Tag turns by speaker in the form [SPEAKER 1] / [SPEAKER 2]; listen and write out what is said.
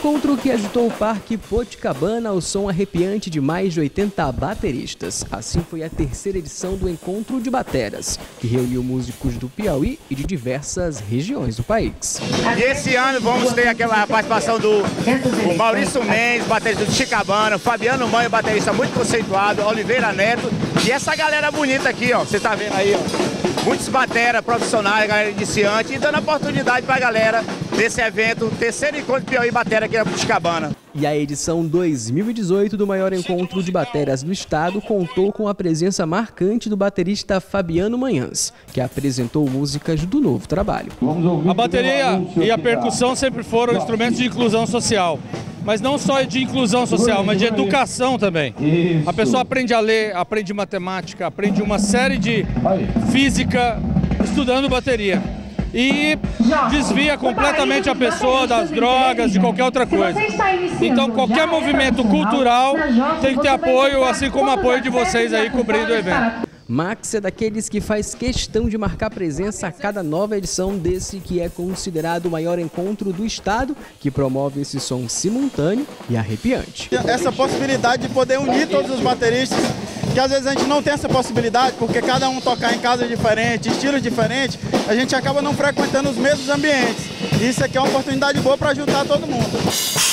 [SPEAKER 1] encontro que agitou o Parque Poticabana ao som arrepiante de mais de 80 bateristas. Assim foi a terceira edição do Encontro de Bateras, que reuniu músicos do Piauí e de diversas regiões do país.
[SPEAKER 2] E esse ano vamos ter aquela participação do Maurício Mendes, baterista do Chicabana, Fabiano Manho, baterista muito conceituado, Oliveira Neto e essa galera bonita aqui, ó, você tá vendo aí, ó. Muitos bateras profissionais, galera iniciante, e dando oportunidade para a galera desse evento, terceiro encontro Piauí Batera aqui na Poticabana.
[SPEAKER 1] E a edição 2018 do maior encontro de bateras do estado contou com a presença marcante do baterista Fabiano Manhãs, que apresentou músicas do novo trabalho.
[SPEAKER 3] A bateria e a percussão sempre foram instrumentos de inclusão social. Mas não só de inclusão social, mas de educação também. A pessoa aprende a ler, aprende matemática, aprende uma série de física estudando bateria. E desvia completamente a pessoa das drogas, de qualquer outra coisa. Então qualquer movimento cultural tem que ter apoio, assim como o apoio de vocês aí cobrindo o evento.
[SPEAKER 1] Max é daqueles que faz questão de marcar presença a cada nova edição desse que é considerado o maior encontro do estado, que promove esse som simultâneo e arrepiante.
[SPEAKER 4] Essa possibilidade de poder unir todos os bateristas, que às vezes a gente não tem essa possibilidade, porque cada um tocar em casa diferente, estilos diferentes, a gente acaba não frequentando os mesmos ambientes. Isso aqui é uma oportunidade boa para juntar todo mundo.